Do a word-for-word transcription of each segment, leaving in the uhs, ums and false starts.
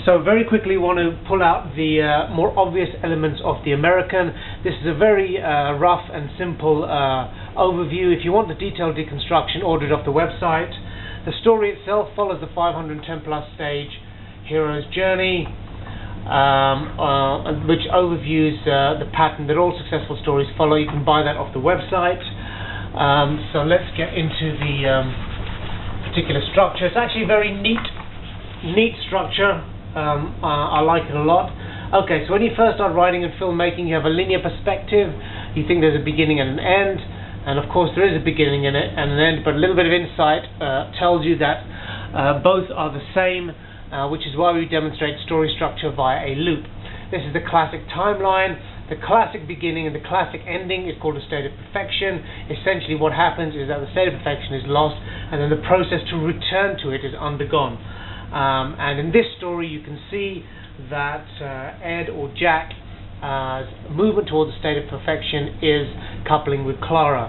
So very quickly want to pull out the uh, more obvious elements of the American. This is a very uh, rough and simple uh, overview. If you want the detailed deconstruction, order it off the website. The story itself follows the five hundred ten plus stage hero's journey, um, uh, which overviews uh, the pattern that all successful stories follow. You can buy that off the website. Um, so let's get into the um, particular structure. It's actually a very neat, neat structure. Um, uh, I like it a lot. Okay, so when you first start writing and filmmaking, you have a linear perspective. You think there's a beginning and an end, and of course there is a beginning and, a, and an end, but a little bit of insight uh, tells you that uh, both are the same, uh, which is why we demonstrate story structure via a loop. This is the classic timeline. The classic beginning and the classic ending is called a state of perfection. Essentially what happens is that the state of perfection is lost, and then the process to return to it is undergone. Um, and in this story you can see that uh, Ed or Jack's uh, movement towards the state of perfection is coupling with Clara.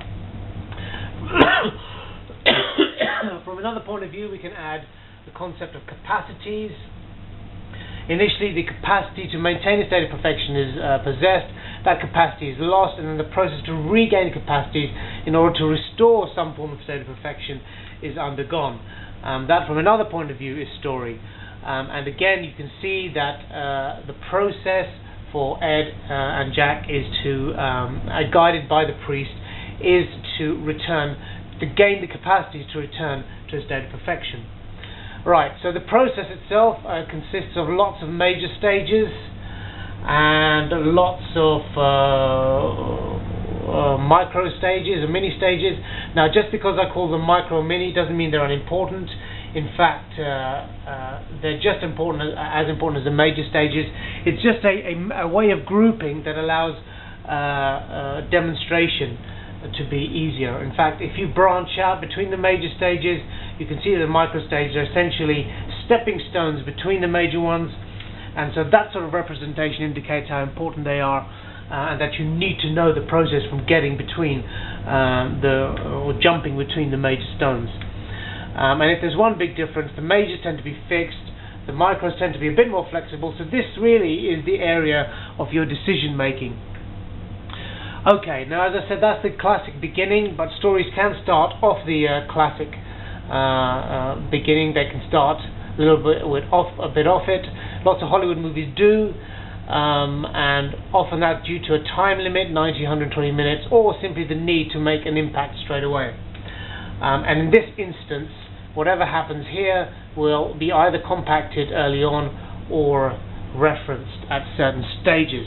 From another point of view, we can add the concept of capacities. Initially the capacity to maintain a state of perfection is uh, possessed, that capacity is lost, and then the process to regain capacities in order to restore some form of state of perfection is undergone. Um, that from another point of view is story. Um, and again you can see that uh, the process for Ed uh, and Jack is to, um, uh, guided by the priest, is to return, to gain the capacity to return to a state of perfection. Right, so the process itself uh, consists of lots of major stages and lots of uh, Uh, micro stages and mini stages. Now just because I call them micro and mini doesn't mean they're unimportant. In fact uh, uh, they're just important as, as important as the major stages. It's just a, a, a way of grouping that allows uh, uh, demonstration to be easier. In fact, if you branch out between the major stages, you can see that the micro stages are essentially stepping stones between the major ones, and so that sort of representation indicates how important they are. Uh, and that you need to know the process from getting between um, the or jumping between the major stones. Um, and if there's one big difference, the majors tend to be fixed, the micros tend to be a bit more flexible. So this really is the area of your decision making. Okay, now as I said, that's the classic beginning, but stories can start off the uh, classic uh, uh, beginning. They can start a little bit with off a bit off it. Lots of Hollywood movies do. Um, and often that's due to a time limit, ninety, one hundred twenty minutes, or simply the need to make an impact straight away. Um, and in this instance, whatever happens here will be either compacted early on or referenced at certain stages.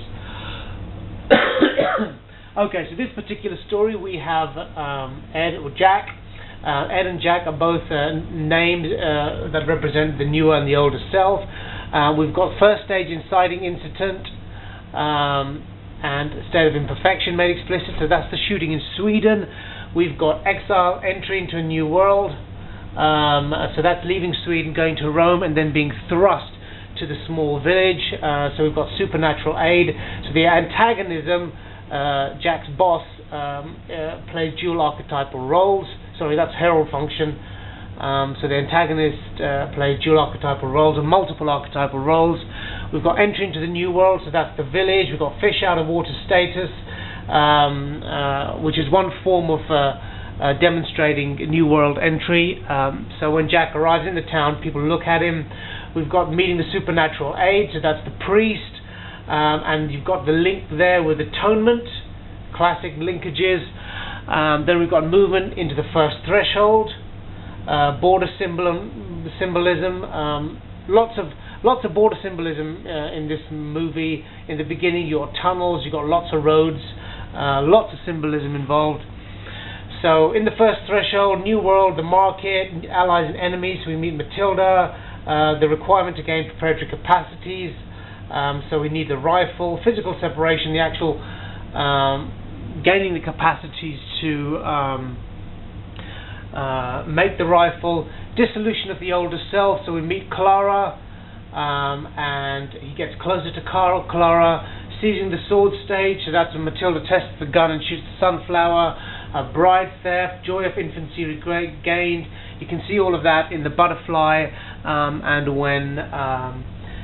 Okay, so this particular story we have um, Ed or Jack. Uh, Ed and Jack are both uh, names uh, that represent the newer and the older self. Uh, we've got first stage inciting incident um, and state of imperfection made explicit, so that's the shooting in Sweden. We've got exile, entry into a new world, um, so that's leaving Sweden, going to Rome, and then being thrust to the small village. Uh, so we've got supernatural aid. So the antagonism, uh, Jack's boss, um, uh, plays dual archetypal roles. Sorry, that's herald function. Um, so the antagonist uh, plays dual archetypal roles and multiple archetypal roles. We've got entry into the new world, so that's the village. We've got fish out of water status, um, uh, which is one form of uh, uh, demonstrating new world entry. Um, so when Jack arrives in the town, people look at him. We've got meeting the supernatural aid, so that's the priest, um, and you've got the link there with atonement, classic linkages. Um, then we've got movement into the first threshold. Uh, border symbol symbolism, um, lots of lots of border symbolism uh, in this movie. In the beginning, you've got tunnels, you've got lots of roads, uh, lots of symbolism involved. So in the first threshold, new world, the market, allies and enemies. We meet Matilda, uh, the requirement to gain preparatory capacities. Um, so we need the rifle, physical separation, the actual um, gaining the capacities to um, Uh, make the rifle, dissolution of the older self. So we meet Clara, um, and he gets closer to Carl. Clara, seizing the sword stage, so that's when Matilda tests the gun and shoots the sunflower. Uh, bride theft, joy of infancy regained. You can see all of that in the butterfly, um, and when um,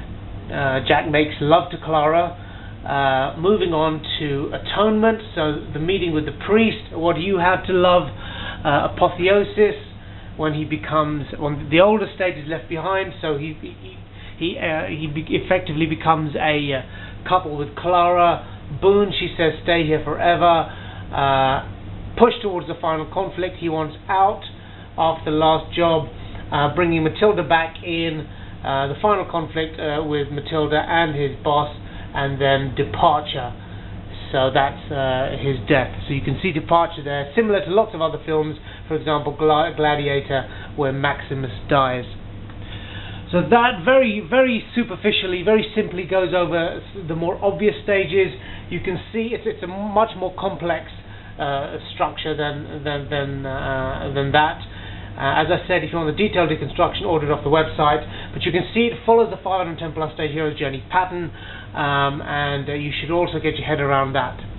uh, Jack makes love to Clara. Uh, moving on to atonement, so the meeting with the priest, what do you have to love? Uh, apotheosis, when he becomes, when the older state is left behind, so he he he, uh, he be effectively becomes a uh, couple with Clara. Boone, she says, stay here forever. Uh, push towards the final conflict. He wants out after the last job, uh, bringing Matilda back in. Uh, the final conflict uh, with Matilda and his boss, and then departure. So that's uh, his death. So you can see departure there, similar to lots of other films, for example Gla Gladiator, where Maximus dies. So that very, very superficially, very simply goes over the more obvious stages. You can see it's, it's a much more complex uh, structure than than than, uh, than that. Uh, as I said, if you want the detailed deconstruction, order it off the website. But you can see it follows the five hundred ten plus day hero's journey pattern, um, and uh, you should also get your head around that.